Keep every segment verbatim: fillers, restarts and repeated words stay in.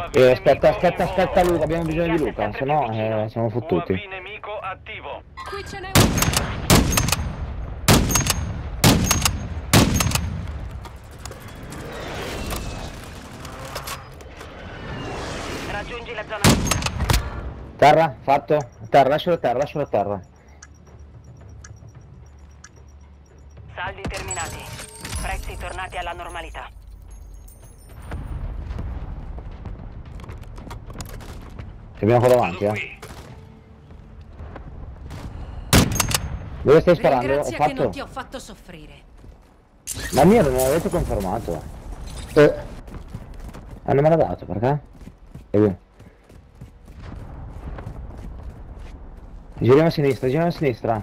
Eh, aspetta, aspetta, aspetta Luca, abbiamo bisogno di Luca, se no eh, siamo fottuti. nemico attivo. Qui ce n'è uno. Raggiungi la zona sicura. Terra, fatto? Terra, lascialo a terra, lascialo a terra. Saldi terminati. Prezzi tornati alla normalità. Ci abbiamo qua davanti, eh. Dove stai sparando? Ho Ringrazia che non fatto? ti ho fatto soffrire. Ma mio non l'avete confermato. Eh. Ah, non me l'ha dato, perché? E via. Giriamo a sinistra, giriamo a sinistra.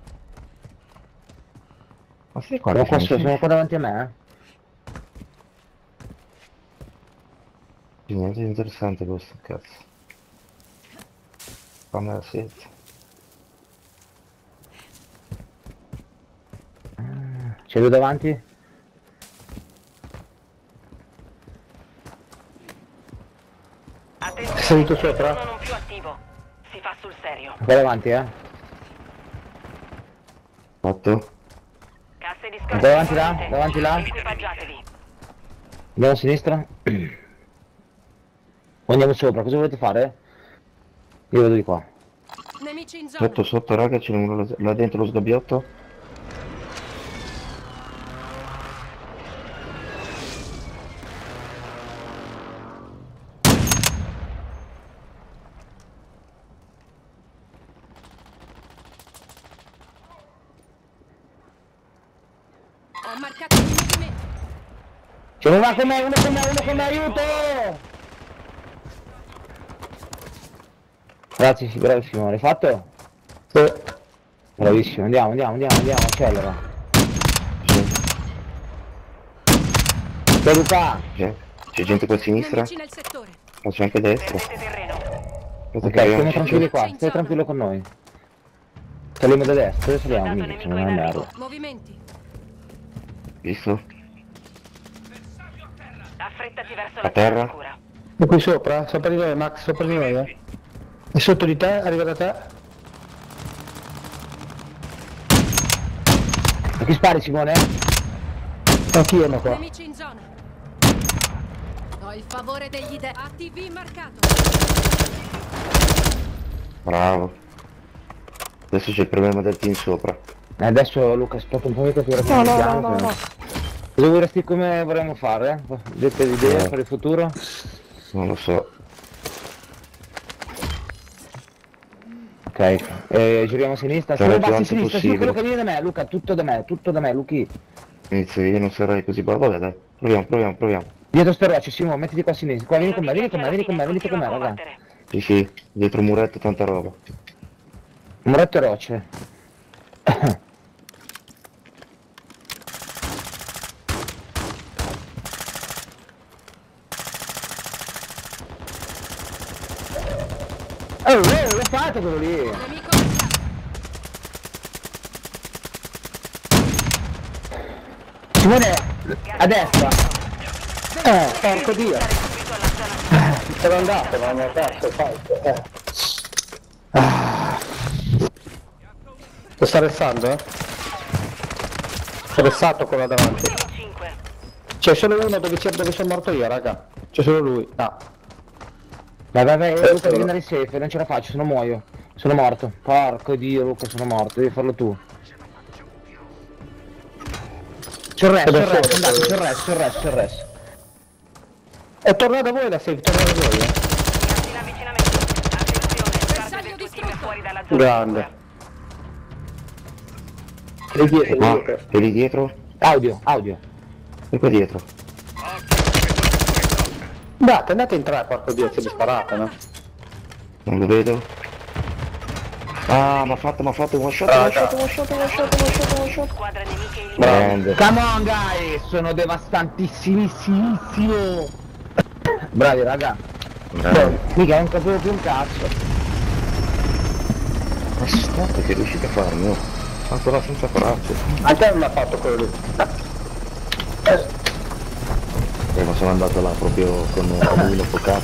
Ma sei qua? Sono qua, su- sono qua davanti a me, eh? Niente di interessante questo, cazzo. Fammi la sete. eh. C'è lui davanti? Attenzione, È salito il sopra? telefono non più attivo. Si fa sul serio. Qua davanti, eh. Fatto? Casse di scorta. Davanti là, davanti là. Equipaggiatevi. Andiamo a sinistra. O andiamo sopra, cosa volete fare? Io vado di qua. Nemici in zona. Sotto, sotto, raga, c'è uno là- là dentro lo sgabbiotto. Ho marcato il movimento. C'è uno con me, uno con me, uno con me, aiuto! Grazie, sì, bravissimo, l'hai fatto? Sì. Bravissimo, andiamo, andiamo, andiamo, andiamo, accelera. Dai Luca! C'è, c'è gente qua a sinistra, Nemici nel settore. ma c'è anche a destra. Perdete terreno. Aspetta Ok, che arriviamo stiamo a tranquilli qua, C'è stai in tranquillo con noi. Saliamo da destra, dove saliamo? Soldato Minchia, nemico sono una in merda. arrivo. Movimenti. Visto? Affrettati verso A la terra? zona sicura. È qui sopra, sopra di noi, Max, sopra di noi, eh. È sotto di te, arriva da te. A chi spari Simone? Anch'io qua. Nemici in zona. Ho il favore degli dei. A T V marcato. Bravo. Adesso c'è il problema del team sopra. Eh, adesso Luca aspetta un po' di capire come no, siamo, no, no, se no. Cosa vorresti come vorremmo fare? Dette idee Eh. per il futuro? Non lo so. Ok, eh, giriamo a sinistra, Sarà solo il più bassi a alto sinistra, sì, possibile. quello che viene da me, Luca, tutto da me, tutto da me, Luchi. Inizio io, non sarei così bravo. Vabbè dai, proviamo, proviamo, proviamo. Dietro ste rocce, Simo, mettiti qua a sinistra, qua, vieni con me, vieni con me, vieni con me, venite con me, Continua a raga. combattere. Sì, sì, dietro un muretto tanta roba. Muretto e rocce. Oh, oh, l'ho fatto quello lì! Nemico marcato. Simone, a destra! Eh, porco dio. Subito alla zona sicura. Sono andato, ma non cazzo, fai. Eh. Ah. Lo sta restando, eh? Sta restato quello davanti. cinque. C'è solo uno dove, c'è- dove sono morto io, raga. C'è solo lui. No. Vai, vai, vai, eh, Luca, devi andare safe, non ce la faccio, se no muoio. Sono morto. Porco dio, Luca, sono morto, devi farlo tu. C'è il resto, c'è il resto, andate, c'è il resto, c'è il resto, c'è il resto. È tornato a voi la safe, torna da voi, eh. Casi in avvicinamento. Attenzione, parte Bersaglio del tuo team è distrutto. fuori dalla zona Grande. sicura. Lì dietro, lì Qua, dietro. e lì dietro? Audio, audio. E qua dietro. Andate, andate in tre, porco dio, se vi sparate, no? Non lo vedo. Ah, mi ha fatto, mi ha fatto one shot, one shot, one shot, one shot, one shot, one shot. Squadra nemiche in Grande. Come on guys, sono devastantissimissimo. Bravi raga. Bravo. Mica non capivo più un cazzo. Ma aspetta che riuscite a farmi, oh. Ancora senza coraggio. A te non l'ha fatto quello lì. Eh, ma sono andato là proprio con un lui lo